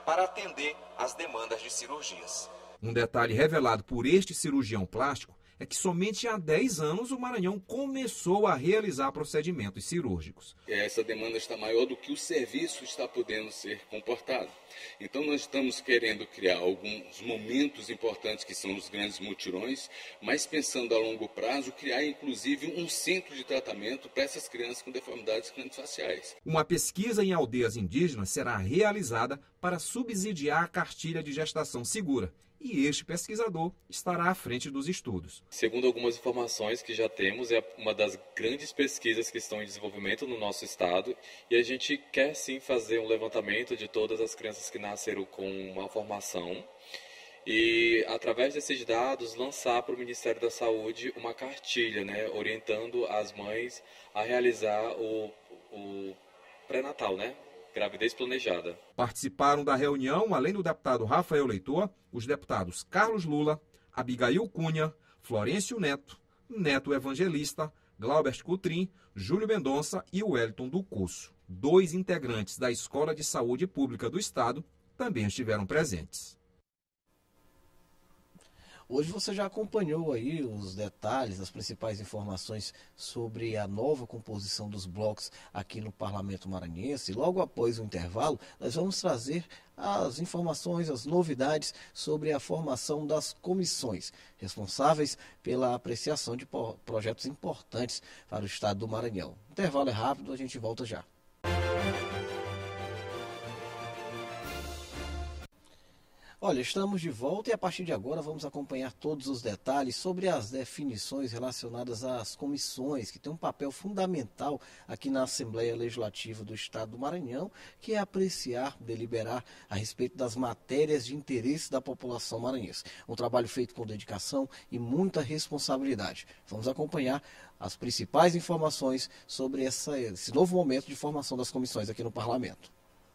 para atender às demandas de cirurgias. Um detalhe revelado por este cirurgião plástico é que somente há 10 anos o Maranhão começou a realizar procedimentos cirúrgicos. Essa demanda está maior do que o serviço está podendo ser comportado. Então nós estamos querendo criar alguns momentos importantes que são os grandes mutirões, mas pensando a longo prazo, criar inclusive um centro de tratamento para essas crianças com deformidades craniofaciais. Uma pesquisa em aldeias indígenas será realizada para subsidiar a cartilha de gestação segura. E este pesquisador estará à frente dos estudos. Segundo algumas informações que já temos, é uma das grandes pesquisas que estão em desenvolvimento no nosso estado e a gente quer sim fazer um levantamento de todas as crianças que nasceram com malformação e, através desses dados, lançar para o Ministério da Saúde uma cartilha, orientando as mães a realizar o pré-natal, gravidez planejada. Participaram da reunião, além do deputado Rafael Leitoa, os deputados Carlos Lula, Abigail Cunha, Florencio Neto, Neto Evangelista, Glaubert Coutrin, Júlio Mendonça e Wellington do Curso. 2 integrantes da Escola de Saúde Pública do Estado também estiveram presentes. Hoje você já acompanhou aí os detalhes, as principais informações sobre a nova composição dos blocos aqui no Parlamento Maranhense. Logo após o intervalo, nós vamos trazer as informações, as novidades sobre a formação das comissões responsáveis pela apreciação de projetos importantes para o estado do Maranhão. O intervalo é rápido, a gente volta já. Olha, estamos de volta e a partir de agora vamos acompanhar todos os detalhes sobre as definições relacionadas às comissões, que tem um papel fundamental aqui na Assembleia Legislativa do Estado do Maranhão, que é apreciar, deliberar a respeito das matérias de interesse da população maranhense. Um trabalho feito com dedicação e muita responsabilidade. Vamos acompanhar as principais informações sobre esse novo momento de formação das comissões aqui no Parlamento.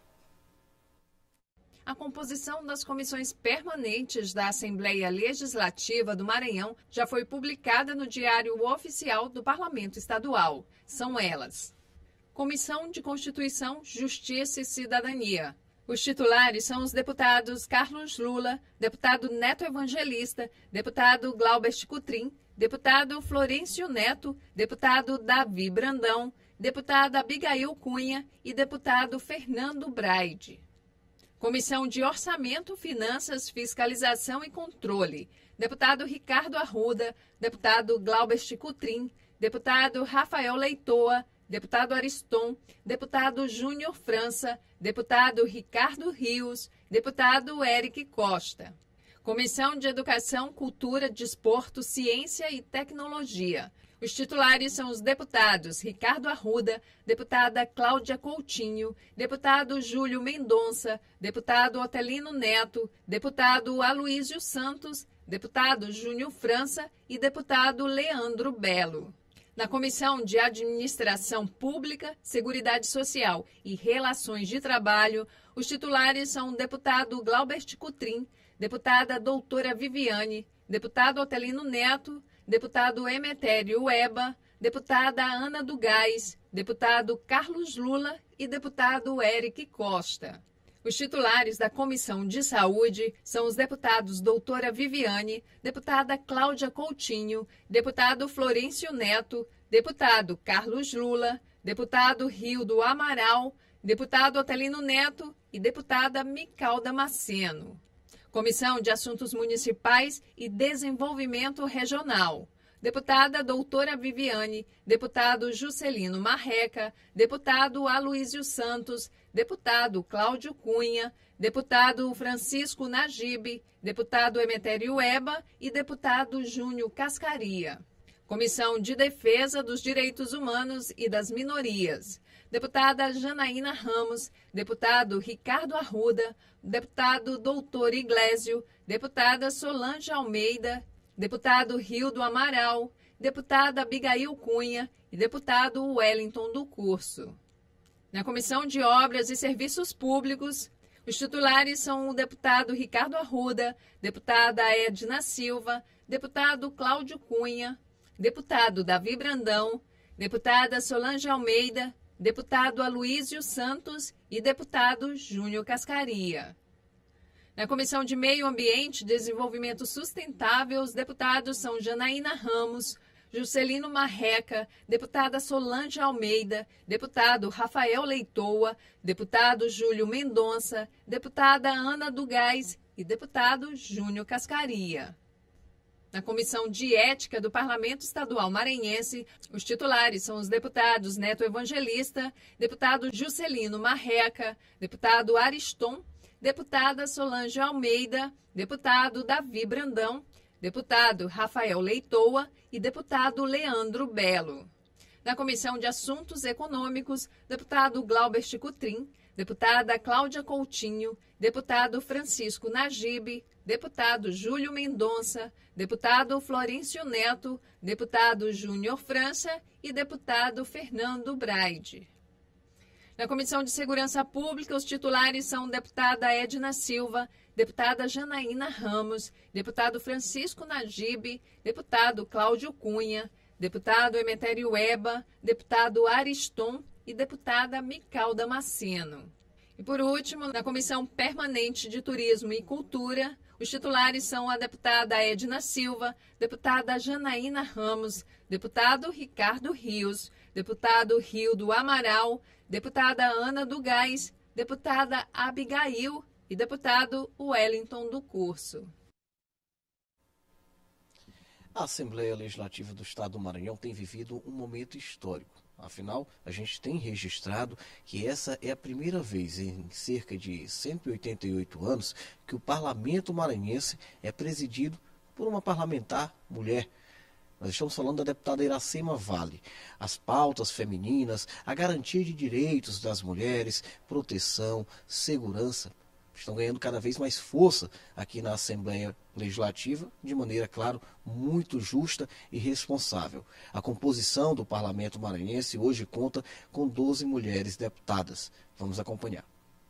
A composição das comissões permanentes da Assembleia Legislativa do Maranhão já foi publicada no Diário Oficial do Parlamento Estadual. São elas: Comissão de Constituição, Justiça e Cidadania. Os titulares são os deputados Carlos Lula, deputado Neto Evangelista, deputado Glaubert Coutrin, deputado Florencio Neto, deputado Davi Brandão, deputada Abigail Cunha e deputado Fernando Braide. Comissão de Orçamento, Finanças, Fiscalização e Controle. Deputado Ricardo Arruda, deputado Glaubert Coutrin, deputado Rafael Leitoa, deputado Ariston, deputado Júnior França, deputado Ricardo Rios, deputado Eric Costa. Comissão de Educação, Cultura, Desporto, Ciência e Tecnologia. Os titulares são os deputados Ricardo Arruda, deputada Cláudia Coutinho, deputado Júlio Mendonça, deputado Otelino Neto, deputado Aloísio Santos, deputado Júnior França e deputado Leandro Belo. Na Comissão de Administração Pública, Seguridade Social e Relações de Trabalho, os titulares são o deputado Glaubert Coutrin, deputada doutora Viviane, deputado Otelino Neto, deputado Emetério Eba, deputada Ana do Gás, deputado Carlos Lula e deputado Eric Costa. Os titulares da Comissão de Saúde são os deputados doutora Viviane, deputada Cláudia Coutinho, deputado Florencio Neto, deputado Carlos Lula, deputado Rildo Amaral, deputado Otelino Neto e deputada Mical Damasceno. Comissão de Assuntos Municipais e Desenvolvimento Regional. Deputada doutora Viviane, deputado Juscelino Marreca, deputado Aloísio Santos, deputado Cláudio Cunha, deputado Francisco Nagibe, deputado Emetério Eba e deputado Júnior Cascaria. Comissão de Defesa dos Direitos Humanos e das Minorias. Deputada Janaína Ramos, deputado Ricardo Arruda, deputado doutor Iglesio, deputada Solange Almeida, deputado Rildo Amaral, deputada Abigail Cunha e deputado Wellington do Curso. Na Comissão de Obras e Serviços Públicos, os titulares são o deputado Ricardo Arruda, deputada Edna Silva, deputado Cláudio Cunha, deputado Davi Brandão, deputada Solange Almeida, deputado Aloísio Santos e deputado Júnior Cascaria. Na Comissão de Meio Ambiente e Desenvolvimento Sustentável, os deputados são Janaína Ramos, Juscelino Marreca, deputada Solange Almeida, deputado Rafael Leitoa, deputado Júlio Mendonça, deputada Ana Dugais e deputado Júnior Cascaria. Na Comissão de Ética do Parlamento Estadual Maranhense, os titulares são os deputados Neto Evangelista, deputado Juscelino Marreca, deputado Ariston, deputada Solange Almeida, deputado Davi Brandão, deputado Rafael Leitoa e deputado Leandro Belo. Na Comissão de Assuntos Econômicos, deputado Glaubert Cutrim, deputada Cláudia Coutinho, deputado Francisco Najib, deputado Júlio Mendonça, deputado Florencio Neto, deputado Júnior França e deputado Fernando Braide. Na Comissão de Segurança Pública, os titulares são deputada Edna Silva, deputada Janaína Ramos, deputado Francisco Najib, deputado Cláudio Cunha, deputado Emetério Eba, deputado Ariston e deputada Mical Damasceno. E por último, na Comissão Permanente de Turismo e Cultura, os titulares são a deputada Edna Silva, deputada Janaína Ramos, deputado Ricardo Rios, deputado Rildo Amaral, deputada Ana Dugais, deputada Abigail e deputado Wellington do Curso. A Assembleia Legislativa do Estado do Maranhão tem vivido um momento histórico. Afinal, a gente tem registrado que essa é a primeira vez em cerca de 188 anos que o Parlamento maranhense é presidido por uma parlamentar mulher. Nós estamos falando da deputada Iracema Vale. As pautas femininas, a garantia de direitos das mulheres, proteção, segurança, estão ganhando cada vez mais força aqui na Assembleia Legislativa, de maneira, claro, muito justa e responsável. A composição do Parlamento maranhense hoje conta com 12 mulheres deputadas. Vamos acompanhar.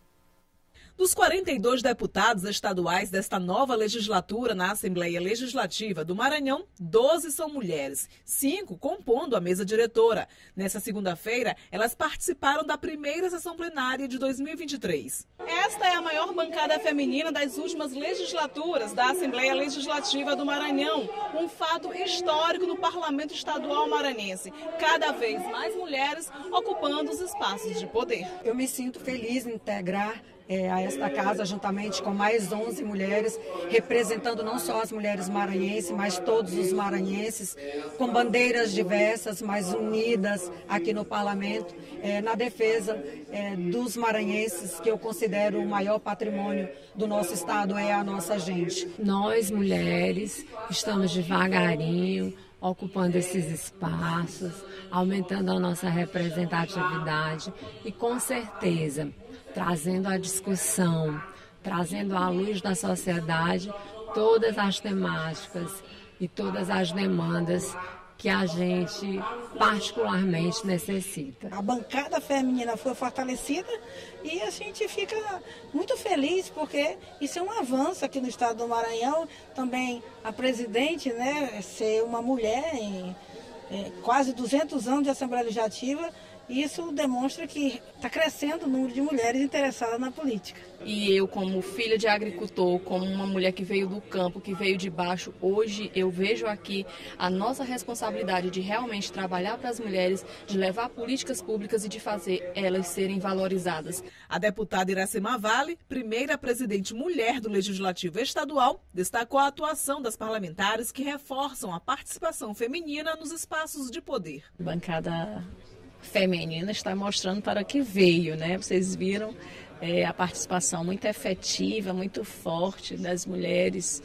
Dos 42 deputados estaduais desta nova legislatura na Assembleia Legislativa do Maranhão, 12 são mulheres, 5 compondo a mesa diretora. Nessa segunda-feira, elas participaram da primeira sessão plenária de 2023. Esta é a maior bancada feminina das últimas legislaturas da Assembleia Legislativa do Maranhão, um fato histórico no Parlamento Estadual maranhense. Cada vez mais mulheres ocupando os espaços de poder. Eu me sinto feliz em integrar a esta casa, juntamente com mais 11 mulheres, representando não só as mulheres maranhenses, mas todos os maranhenses, com bandeiras diversas, mas unidas aqui no parlamento, na defesa dos maranhenses, que eu considero o maior patrimônio do nosso estado, é a nossa gente. Nós, mulheres, estamos devagarinho ocupando esses espaços, aumentando a nossa representatividade e, com certeza, trazendo a discussão, trazendo à luz da sociedade todas as temáticas e todas as demandas que a gente particularmente necessita. A bancada feminina foi fortalecida e a gente fica muito feliz porque isso é um avanço aqui no estado do Maranhão. Também a presidente, ser uma mulher em quase 200 anos de Assembleia Legislativa. Isso demonstra que está crescendo o número de mulheres interessadas na política. E eu, como filha de agricultor, como uma mulher que veio do campo, que veio de baixo, hoje eu vejo aqui a nossa responsabilidade de realmente trabalhar para as mulheres, de levar políticas públicas e de fazer elas serem valorizadas. A deputada Iracema Vale, primeira presidente mulher do Legislativo Estadual, destacou a atuação das parlamentares que reforçam a participação feminina nos espaços de poder. Bancada feminina está mostrando para que veio, Vocês viram a participação muito efetiva, muito forte das mulheres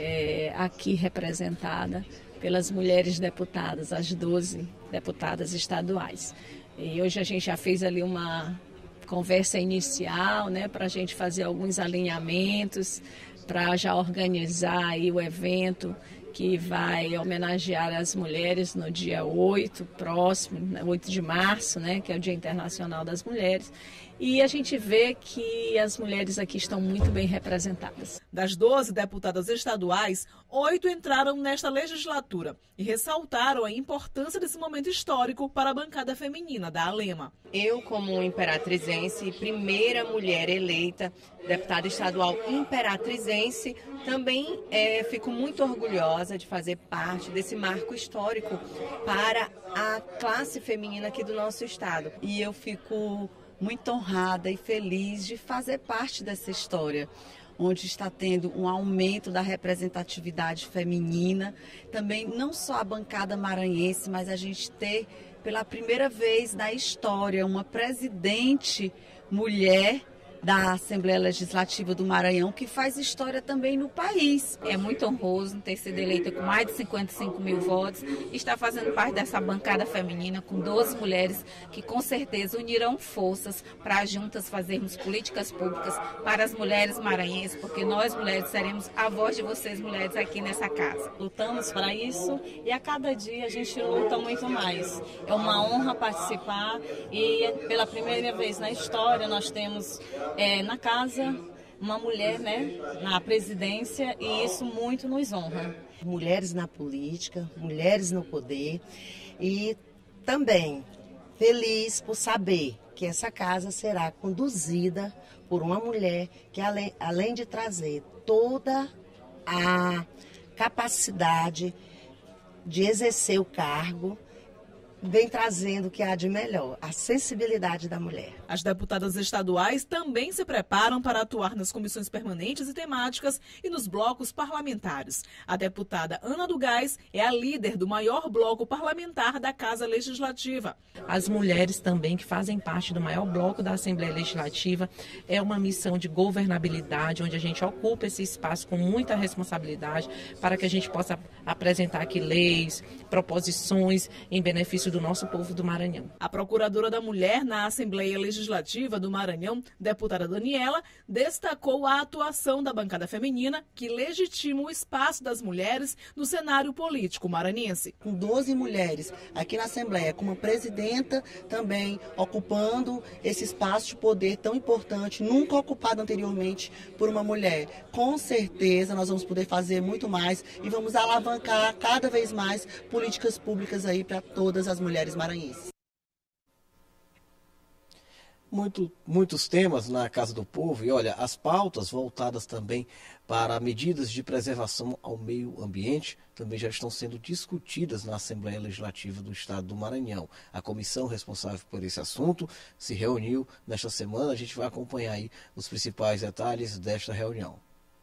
aqui representada pelas mulheres deputadas, as 12 deputadas estaduais. E hoje a gente já fez ali uma conversa inicial, para a gente fazer alguns alinhamentos, para já organizar aí o evento que vai homenagear as mulheres no dia 8 próximo, 8 de março, que é o Dia Internacional das Mulheres. e a gente vê que as mulheres aqui estão muito bem representadas. Das 12 deputadas estaduais, 8 entraram nesta legislatura e ressaltaram a importância desse momento histórico para a bancada feminina da ALEMA. Eu, como imperatrizense, primeira mulher eleita deputada estadual imperatrizense, também fico muito orgulhosa de fazer parte desse marco histórico para a classe feminina aqui do nosso estado. E eu fico muito honrada e feliz de fazer parte dessa história, onde está tendo um aumento da representatividade feminina, também não só a bancada maranhense, mas a gente ter pela primeira vez na história uma presidente mulher da Assembleia Legislativa do Maranhão, que faz história também no país. É muito honroso ter sido eleita com mais de 55 mil votos e estar fazendo parte dessa bancada feminina com 12 mulheres que com certeza unirão forças para juntas fazermos políticas públicas para as mulheres maranhenses, porque nós mulheres seremos a voz de vocês mulheres aqui nessa casa. Lutamos para isso e a cada dia a gente luta muito mais. É uma honra participar e pela primeira vez na história nós temos na casa uma mulher, na presidência, e isso muito nos honra. Mulheres na política, mulheres no poder, e também feliz por saber que essa casa será conduzida por uma mulher que, além de trazer toda a capacidade de exercer o cargo, vem trazendo o que há de melhor, a sensibilidade da mulher. As deputadas estaduais também se preparam para atuar nas comissões permanentes e temáticas e nos blocos parlamentares. A deputada Ana do Gás é a líder do maior bloco parlamentar da Casa Legislativa. As mulheres também que fazem parte do maior bloco da Assembleia Legislativa, é uma missão de governabilidade, onde a gente ocupa esse espaço com muita responsabilidade para que a gente possa apresentar aqui leis, proposições em benefício do nosso povo do Maranhão. A procuradora da Mulher na Assembleia Legislativa do Maranhão, deputada Daniela, destacou a atuação da bancada feminina que legitima o espaço das mulheres no cenário político maranhense. Com 12 mulheres aqui na Assembleia, com uma presidenta também ocupando esse espaço de poder tão importante, nunca ocupado anteriormente por uma mulher. Com certeza nós vamos poder fazer muito mais e vamos alavancar cada vez mais políticas públicas aí para todas as mulheres maranhenses. Muitos temas na Casa do Povo e olha, as pautas voltadas também para medidas de preservação ao meio ambiente também já estão sendo discutidas na Assembleia Legislativa do Estado do Maranhão. A comissão responsável por esse assunto se reuniu nesta semana, a gente vai acompanhar aí os principais detalhes desta reunião.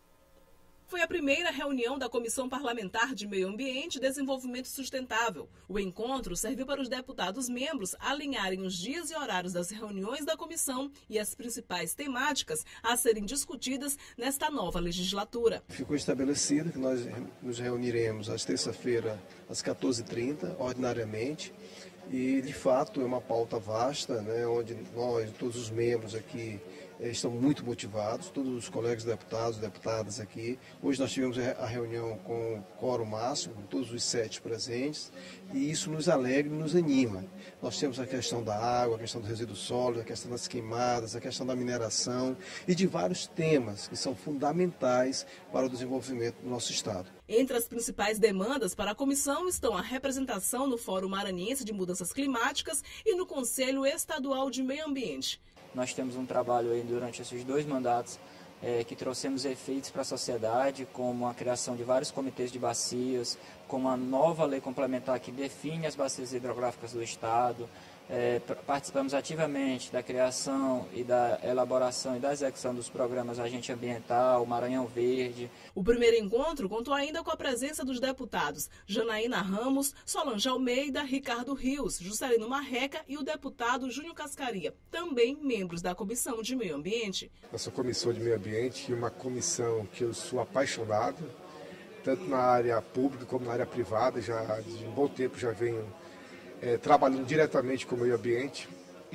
Foi a primeira reunião da Comissão Parlamentar de Meio Ambiente e Desenvolvimento Sustentável. O encontro serviu para os deputados membros alinharem os dias e horários das reuniões da comissão e as principais temáticas a serem discutidas nesta nova legislatura. Ficou estabelecido que nós nos reuniremos às terça-feira às 14h30, ordinariamente, e de fato é uma pauta vasta, onde nós, todos os membros aqui, estão muito motivados, todos os colegas deputados e deputadas aqui. Hoje nós tivemos a reunião com o quórum máximo, com todos os 7 presentes, e isso nos alegra e nos anima. Nós temos a questão da água, a questão do resíduo sólido, a questão das queimadas, a questão da mineração e de vários temas que são fundamentais para o desenvolvimento do nosso Estado. Entre as principais demandas para a comissão estão a representação no Fórum Maranhense de Mudanças Climáticas e no Conselho Estadual de Meio Ambiente. Nós temos um trabalho aí durante esses 2 mandatos que trouxemos efeitos para a sociedade, como a criação de vários comitês de bacias, como a nova lei complementar que define as bacias hidrográficas do Estado. Participamos ativamente da criação e da elaboração e da execução dos programas Agente Ambiental, Maranhão Verde. O primeiro encontro contou ainda com a presença dos deputados Janaína Ramos, Solange Almeida, Ricardo Rios, Juscelino Marreca e o deputado Júnior Cascaria, também membros da Comissão de Meio Ambiente. Nossa Comissão de Meio Ambiente é uma comissão que eu sou apaixonado, tanto na área pública como na área privada, já de um bom tempo já venho trabalhando diretamente com o meio ambiente,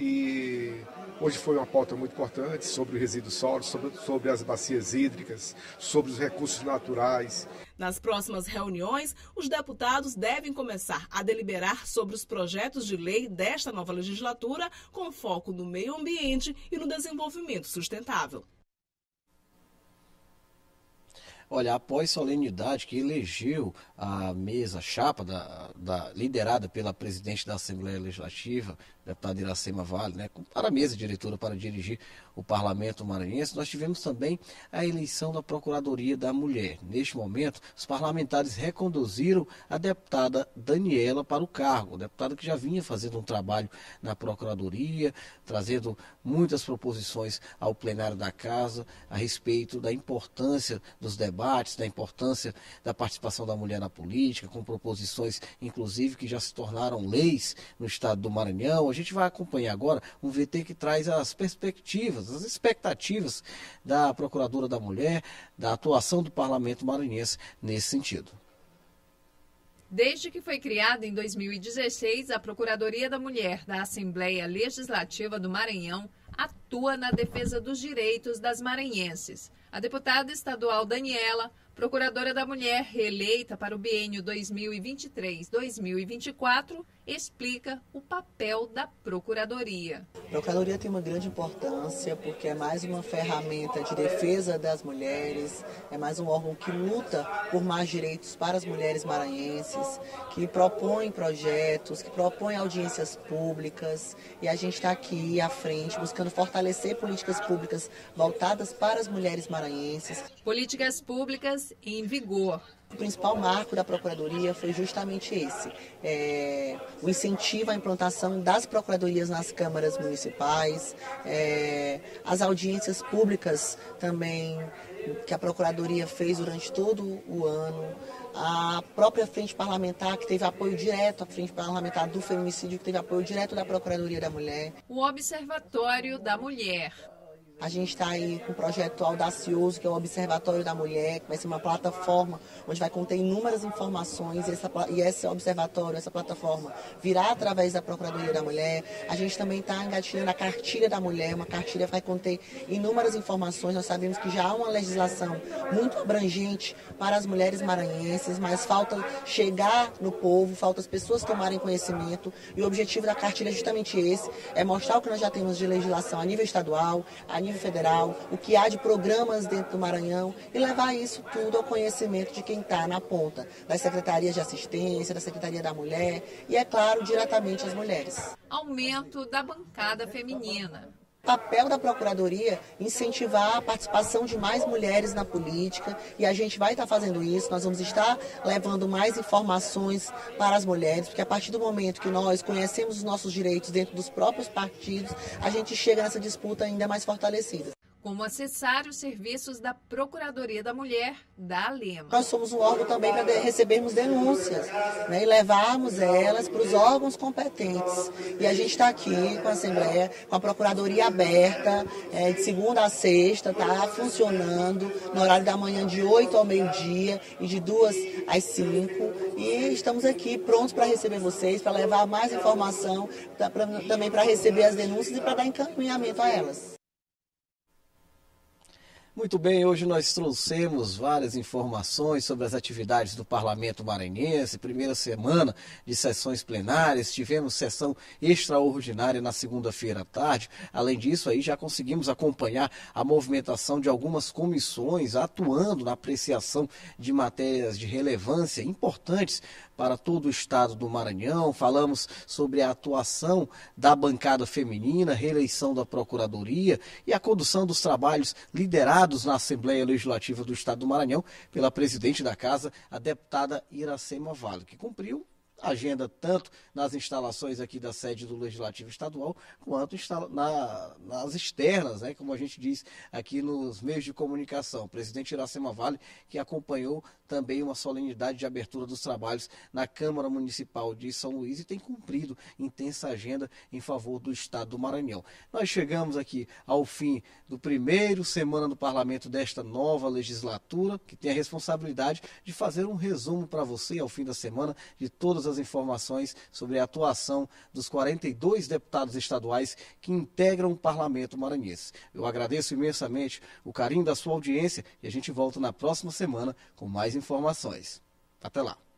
e hoje foi uma pauta muito importante sobre o resíduo sólido, sobre as bacias hídricas, sobre os recursos naturais. Nas próximas reuniões, os deputados devem começar a deliberar sobre os projetos de lei desta nova legislatura, com foco no meio ambiente e no desenvolvimento sustentável. Olha, após solenidade que elegeu a chapa liderada pela presidente da Assembleia Legislativa, deputada Iracema Vale, né, para a mesa diretora para dirigir o Parlamento Maranhense, nós tivemos também a eleição da Procuradoria da Mulher. Neste momento, os parlamentares reconduziram a deputada Daniela para o cargo, deputada que já vinha fazendo um trabalho na Procuradoria, trazendo muitas proposições ao plenário da Casa a respeito da importância dos debates, da importância da participação da mulher na política, com proposições, inclusive, que já se tornaram leis no estado do Maranhão. A gente vai acompanhar agora um VT que traz as perspectivas, as expectativas da Procuradora da Mulher, da atuação do Parlamento Maranhense nesse sentido. Desde que foi criada em 2016, a Procuradoria da Mulher da Assembleia Legislativa do Maranhão atua na defesa dos direitos das maranhenses. A deputada estadual Daniela, procuradora da Mulher reeleita para o biênio 2023-2024, explica o papel da Procuradoria. A Procuradoria tem uma grande importância porque é mais uma ferramenta de defesa das mulheres, é mais um órgão que luta por mais direitos para as mulheres maranhenses, que propõe projetos, que propõe audiências públicas, e a gente está aqui à frente buscando fortalecer políticas públicas voltadas para as mulheres maranhenses. Políticas públicas em vigor. O principal marco da Procuradoria foi justamente esse, o incentivo à implantação das procuradorias nas câmaras municipais, as audiências públicas também que a Procuradoria fez durante todo o ano, a própria Frente Parlamentar, que teve apoio direto, a Frente Parlamentar do Feminicídio, que teve apoio direto da Procuradoria da Mulher. O Observatório da Mulher. A gente está aí com um projeto audacioso, que é o Observatório da Mulher, que vai ser uma plataforma onde vai conter inúmeras informações, e esse observatório, essa plataforma, virá através da Procuradoria da Mulher. A gente também está engatilhando a Cartilha da Mulher, uma cartilha que vai conter inúmeras informações. Nós sabemos que já há uma legislação muito abrangente para as mulheres maranhenses, mas falta chegar no povo, falta as pessoas tomarem conhecimento, e o objetivo da cartilha é justamente esse, é mostrar o que nós já temos de legislação a nível estadual, a nível federal, o que há de programas dentro do Maranhão, e levar isso tudo ao conhecimento de quem está na ponta, das secretarias de assistência, da Secretaria da Mulher e, é claro, diretamente às mulheres. Aumento da bancada feminina. O papel da Procuradoria é incentivar a participação de mais mulheres na política, e a gente vai estar fazendo isso. Nós vamos estar levando mais informações para as mulheres, porque a partir do momento que nós conhecemos os nossos direitos dentro dos próprios partidos, a gente chega nessa disputa ainda mais fortalecida. Como acessar os serviços da Procuradoria da Mulher da ALEMA. Nós somos um órgão também para recebermos denúncias, né, e levarmos elas para os órgãos competentes. E a gente está aqui com a Assembleia, com a Procuradoria aberta, de segunda a sexta, está funcionando, no horário da manhã de 8 ao meio-dia e de 2 às 5. E estamos aqui prontos para receber vocês, para levar mais informação, também para receber as denúncias e para dar encaminhamento a elas. Muito bem, hoje nós trouxemos várias informações sobre as atividades do Parlamento Maranhense, primeira semana de sessões plenárias, tivemos sessão extraordinária na segunda-feira à tarde. Além disso, aí já conseguimos acompanhar a movimentação de algumas comissões atuando na apreciação de matérias de relevância importantes para todo o estado do Maranhão. Falamos sobre a atuação da bancada feminina, reeleição da Procuradoria e a condução dos trabalhos liderados na Assembleia Legislativa do estado do Maranhão pela presidente da Casa, a deputada Iracema Vale, que cumpriu a agenda tanto nas instalações aqui da sede do Legislativo Estadual, quanto nas externas, né, como a gente diz aqui nos meios de comunicação. O presidente Iracema Vale, que acompanhou também uma solenidade de abertura dos trabalhos na Câmara Municipal de São Luís e tem cumprido intensa agenda em favor do estado do Maranhão. Nós chegamos aqui ao fim do primeiro semana do Parlamento desta nova legislatura, que tem a responsabilidade de fazer um resumo para você ao fim da semana de todas as informações sobre a atuação dos 42 deputados estaduais que integram o parlamento maranhense. Eu agradeço imensamente o carinho da sua audiência e a gente volta na próxima semana com mais informações. Até lá.